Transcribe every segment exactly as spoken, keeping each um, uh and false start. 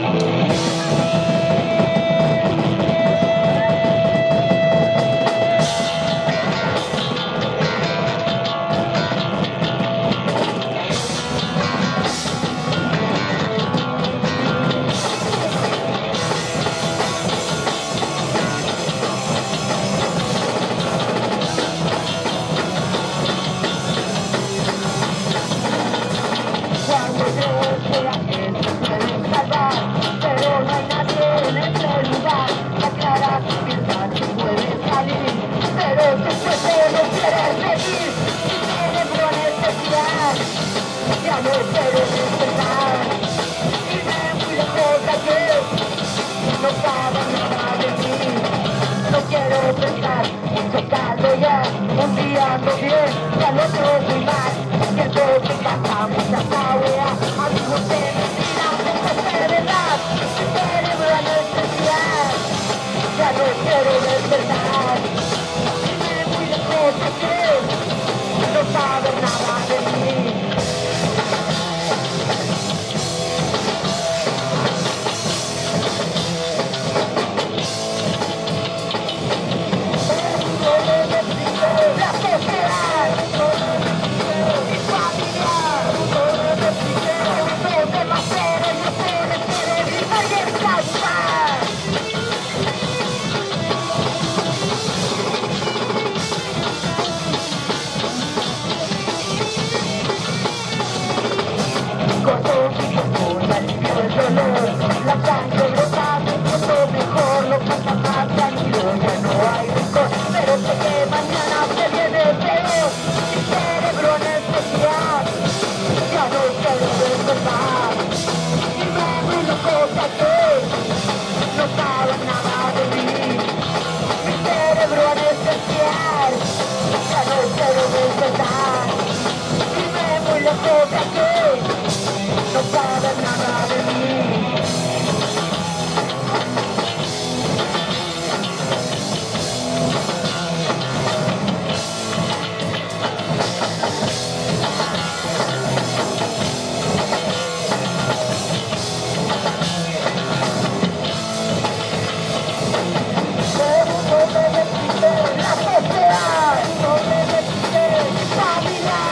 Un día ando bien, y al otro muy mal. Siento que pasa mucha cabrea. Amigos de mentira, esto es verdad. Mi cerebro a necesidad, ya no quiero despertar. Dime muy lejos de que no sabes nada de mí. La sangre brotando, todo mejor, lo pasa más tranquilo, ya no hay rencor, pero sé que mañana se viene peor. Mi cerebro necesidad, ya no quiero despertar. Dime muy loco que no sabes nada de mí. Mi cerebro necesidad, ya no quiero despertar. Dime muy loco que no sabes nada de mí.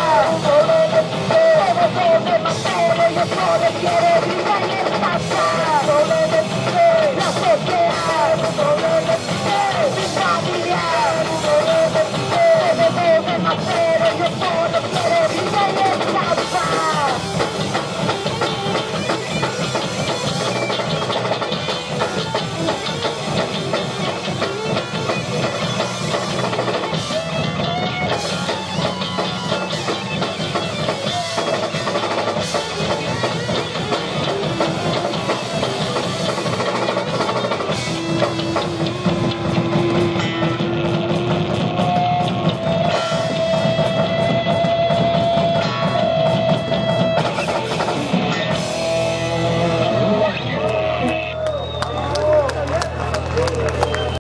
Solo quiere vivir en esta casa.